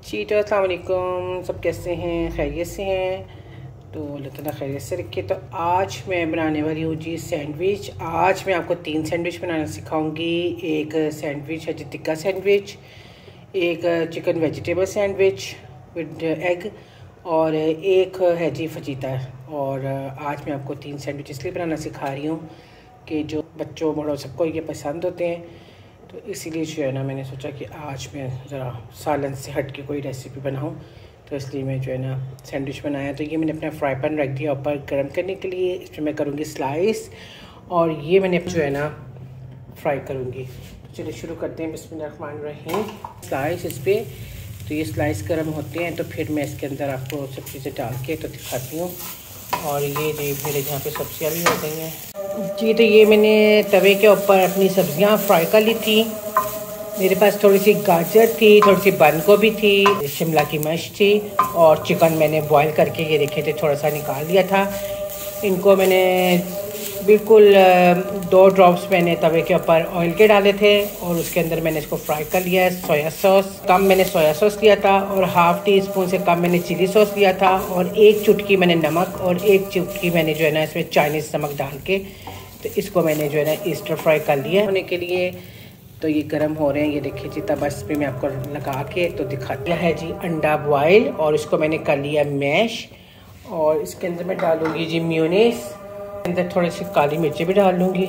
जी तो अस्सलाम वालेकुम, सब कैसे हैं? खैरियत से हैं? तो अल्लाह ताला खैरियत से रखे। तो आज मैं बनाने वाली हूँ जी सैंडविच। आज मैं आपको 3 सैंडविच बनाना सिखाऊंगी। एक सैंडविच है जी टिक्का सैंडविच, एक chicken vegetable sandwich with egg, और एक है जी फजीता। और आज मैं आपको 3 सैंडविच इसलिए बनाना सिखा रही हूँ कि जो बच्चों बड़ों सबको ये पसंद होते हैं। तो इसीलिए जो है ना मैंने सोचा कि आज मैं ज़रा सालन से हट के कोई रेसिपी बनाऊं, तो इसलिए मैं जो है ना सैंडविच बनाया। तो ये मैंने अपना फ्राई पैन रख दिया ऊपर गर्म करने के लिए। इसमें मैं करूँगी स्लाइस, और ये मैंने जो है ना फ्राई करूँगी। तो चलिए शुरू करते हैं। बिस्मिल्लाहिर्रहमानिर्रहीम। स्लाइस इस पर, तो ये स्लाइस गर्म होते हैं तो फिर मैं इसके अंदर आपको सब चीज़ें डाल के तो दिखाती हूँ। और ये मेरे यहाँ पे सब्जियाँ भी हो गई हैं जी। तो ये मैंने तवे के ऊपर अपनी सब्जियां फ्राई कर ली थी। मेरे पास थोड़ी सी गाजर थी, थोड़ी सी बंद गोभी थी, शिमला की मिर्च थी, और चिकन मैंने बॉईल करके ये देखे थे थोड़ा सा निकाल लिया था। इनको मैंने बिल्कुल 2 ड्रॉप्स मैंने तवे के ऊपर ऑयल के डाले थे, और उसके अंदर मैंने इसको फ्राई कर लिया है। सोया सॉस कम मैंने सोया सॉस लिया था, और हाफ़ टी स्पून से कम मैंने चिली सॉस लिया था, और 1 चुटकी मैंने नमक, और 1 चुटकी मैंने जो है ना इसमें चाइनीज़ नमक डाल के तो इसको मैंने जो है ना ईस्टर फ्राई कर लिया होने के लिए। तो ये गर्म हो रहे हैं, ये देखिए जी। तब बस पे मैं आपको लगा के तो दिखाती है जी अंडा बॉयल, और इसको मैंने कर लिया मैश। और इसके अंदर मैं डालूँगी जी मेयोनीज, अंदर थोड़ी सी काली मिर्चें भी डाल लूँगी।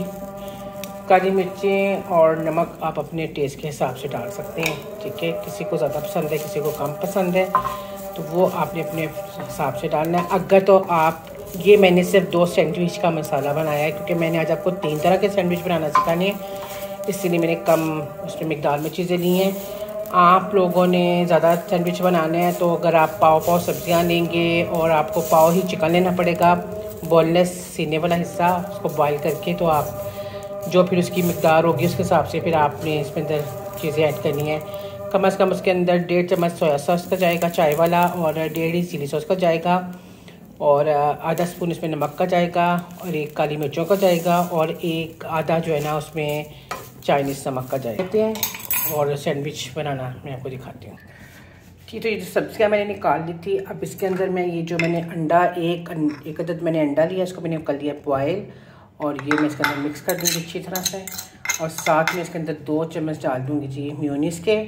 काली मिर्चें और नमक आप अपने टेस्ट के हिसाब से डाल सकते हैं, ठीक है। किसी को ज़्यादा पसंद है, किसी को कम पसंद है, तो वो आपने अपने हिसाब से डालना है। अगर तो आप ये मैंने सिर्फ 2 सैंडविच का मसाला बनाया है, क्योंकि मैंने आज आपको 3 तरह के सैंडविच बनाना सिखाने हैं, इसलिए मैंने कम उसमें मिकदार में चीज़ें ली हैं। आप लोगों ने ज़्यादा सैंडविच बनाने हैं तो अगर आप पाव सब्जियां लेंगे, और आपको पाव ही चिकन लेना पड़ेगा, बोनलेस सीने वाला हिस्सा, उसको बॉईल करके, तो आप जो फिर उसकी मिकदार होगी उसके हिसाब से फिर आपने इसमें अंदर चीज़ें ऐड करनी है। कम से कम उसके अंदर 1.5 चम्मच सोया सॉस का जाएगा चाय वाला, और 1.5 ही चिली सॉस का जाएगा, और आधा स्पून इसमें नमक का जाएगा, और 1 काली मिर्चों का जाएगा, और 1 आधा जो है ना उसमें चाइनीज़ नमक का जाएगा। देखते हैं और सैंडविच बनाना मैं आपको दिखाती हूँ। ठीक, तो ये जो सब्जियाँ मैंने निकाल ली थी, अब इसके अंदर मैं ये जो मैंने अंडा एक अदद मैंने अंडा लिया, इसको मैंने कर लिया बॉयल, और ये मैं इसके अंदर मिक्स कर दूँगी अच्छी तरह से। और साथ में इसके अंदर 2 चम्मच डाल दूँगी जी मेयोनीज़ के।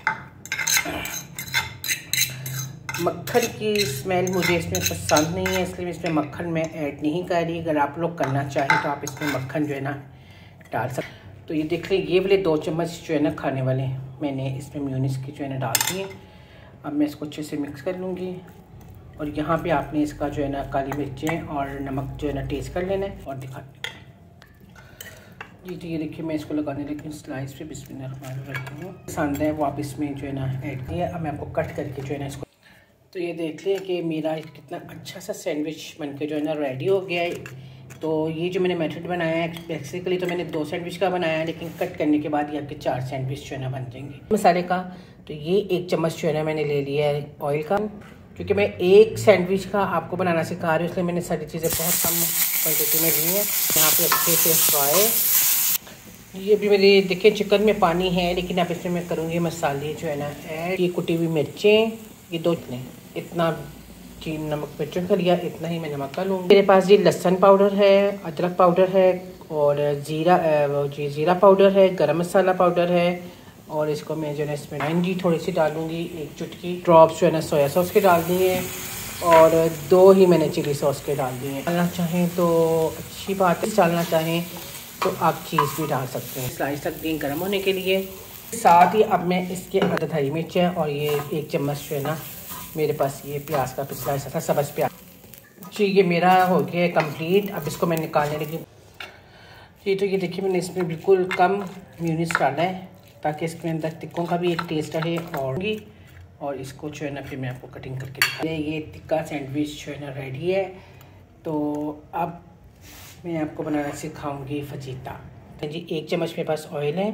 मक्खन की स्मेल मुझे इसमें पसंद नहीं है, इसलिए मैं इसमें मक्खन में ऐड नहीं कर रही। अगर आप लोग करना चाहें तो आप इसमें मक्खन जो है ना डाल सकते। तो ये देख लें, ये वाले 2 चम्मच जो है ना खाने वाले मैंने इसमें मेयोनीज़ की जो है ना डाल दिए। अब मैं इसको अच्छे से मिक्स कर लूँगी, और यहाँ पे आपने इसका जो है ना काली मिर्चें और नमक जो है ना टेस्ट कर लेना है और दिखा जी। तो ये देखिए मैं इसको लगाने लगी स्लाइस पे। बिस्मिल्लाहिर्रहमानिर्रहीम। पसंद है वो आप इसमें जो है ना ऐड किया। अब मैं आपको कट करके जो है ना इसको, तो ये देख लें कि मेरा कितना अच्छा सा सैंडविच बनके जो है ना रेडी हो गया है। तो ये जो मैंने मेथड बनाया है, बेसिकली तो मैंने 2 सैंडविच का बनाया है, लेकिन कट करने के बाद ये आपके 4 सैंडविच जो है ना बन जाएंगे। मसाले का तो ये 1 चम्मच जो है ना मैंने ले लिया है ऑयल का, क्योंकि मैं 1 सैंडविच का आपको बनाना सिखा रही हूँ, इसलिए मैंने सारी चीज़ें बहुत कम क्वान्टिटी में ली हैं। यहाँ पर अच्छे से फ्राई, ये भी मेरी देखिए चिकन में पानी है, लेकिन अब इसमें मैं करूँगी मसाले जो है ना ऐड। ये कुटी हुई मिर्चें, ये 2 इतना चीन नमक मिर्चों का लिया, इतना ही मैं नमक का लूँगी। मेरे पास ये लहसुन पाउडर है, अदरक पाउडर है, और जीरा पाउडर है, गरम मसाला पाउडर है, और इसको मैं जो है इसमें जी थोड़ी सी डालूँगी, 1 चुटकी ड्रॉप्स जो है ना सोया सॉस के डाल दिए, और 2 ही मैंने चिली सॉस के डाल दिए। डालना चाहें तो अच्छी बात है, डालना चाहें तो आप चीज़ भी डाल सकते हैं। स्लाइस रख दी गर्म होने के लिए। साथ ही अब मैं इसके आधा हरी मिर्च है, और ये 1 चम्मच जो है ना मेरे पास ये प्याज का पिसला ऐसा था, सब्ज़ प्याज जी। ये मेरा हो गया है अब इसको मैं निकालने लगी जी। तो ये देखिए मैंने इसमें बिल्कुल कम मेयोनीज़ डाला है, ताकि इसके अंदर टिक्कों का भी एक टेस्ट रहे। और इसको जो है ना फिर मैं आपको कटिंग करके दिखा। ये टिक्का सैंडविच जो है ना रेडी है। तो अब मैं आपको बनाना सिखाऊंगी फजीता जी। 1 चम्मच मेरे पास ऑयल है,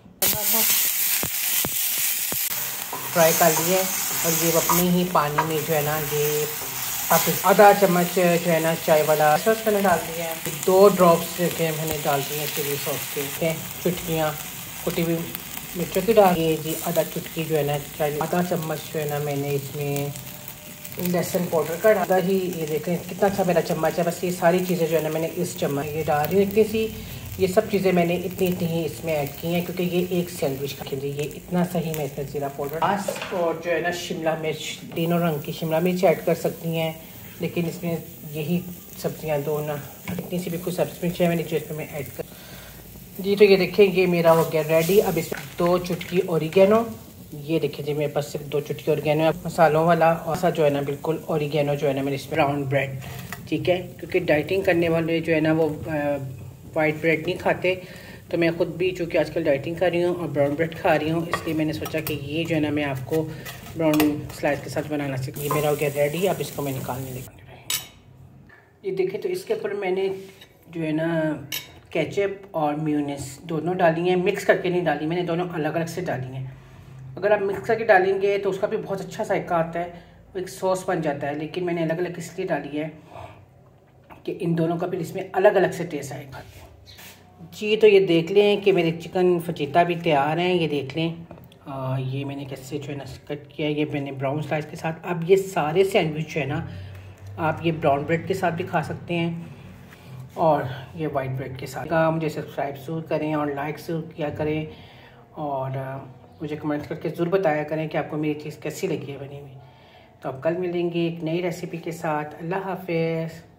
फ्राई कर लिए, और ये अपने ही पानी में जो है ना ये आधा चम्मच जो है ना चाय वाला सॉस मैंने डाल दिया है। 2 ड्रॉप्स के मैंने डाल दिए चिली सॉस के, चुटकियाँ कुटी हुई मिर्चों की डाल ये जी आधा चुटकी जो है ना, आधा चम्मच जो है ना मैंने इसमें लहसुन पाउडर का डाला ही। ये देखें कितना अच्छा मेरा चम्मच है। बस ये सारी चीज़ें जो है ना मैंने इस चम्मच ये डाल रही हूँ इतनी सी। ये सब चीज़ें मैंने इतनी इतनी ही इसमें ऐड की हैं क्योंकि ये एक सैंडविच का लिए ये इतना सही मैं इसमें ज़ीरा पाउडर और जो है ना शिमला मिर्च, तीनों रंग की शिमला मिर्च ऐड कर सकती हैं, लेकिन इसमें यही सब्जियाँ दो ना, इतनी सी बिल्कुल सब्जी मिर्च है मैंने जो इसमें मैं ऐड कर जी। तो ये देखें ये मेरा हो गया रेडी। अब इसमें 2 चुटकी ओरिगेनो, ये देखिए जी मेरे पास सिर्फ 2 चुटकी ओरिगेनो है मसालों वाला, और सा जो है ना बिल्कुल ओरिगेनो जो है ना मैंने इसमें ब्राउन ब्रेड, ठीक है, क्योंकि डाइटिंग करने वाले जो है ना वो वाइट ब्रेड नहीं खाते, तो मैं ख़ुद भी चूँकि आजकल डाइटिंग कर रही हूँ और ब्राउन ब्रेड खा रही हूँ, इसलिए मैंने सोचा कि ये जो है ना मैं आपको ब्राउन स्लाइस के साथ बनाना सीख। ये मेरा हो गया रेडी। अब इसको मैं निकालने लगी। ये देखिए तो इसके ऊपर मैंने जो है ना केचप और मेयोनीज दोनों डाली हैं, मिक्स करके नहीं डाली मैंने, दोनों अलग अलग से डाली हैं। अगर आप मिक्स करके डालेंगे तो उसका भी बहुत अच्छा जायका आता है, वो एक सॉस बन जाता है, लेकिन मैंने अलग अलग इसलिए डाली है कि इन दोनों का फिर इसमें अलग अलग से टेस्ट आएगा जी। तो ये देख लें कि मेरे चिकन फजीता भी तैयार हैं, ये देख लें। ये मैंने कैसे जो है ना कट किया, ये मैंने ब्राउन स्लाइस के साथ। अब ये सारे सैंडविच जो है ना आप ये ब्राउन ब्रेड के साथ भी खा सकते हैं और ये वाइट ब्रेड के साथ। मुझे सब्सक्राइब ज़रूर करें और लाइक ज़रूर किया करें, और मुझे कमेंट्स करके ज़रूर बताया करें कि आपको मेरी चीज़ कैसी लगी है बनी हुई। तो अब कल मिलेंगे एक नई रेसिपी के साथ। अल्लाह हाफ़िज़।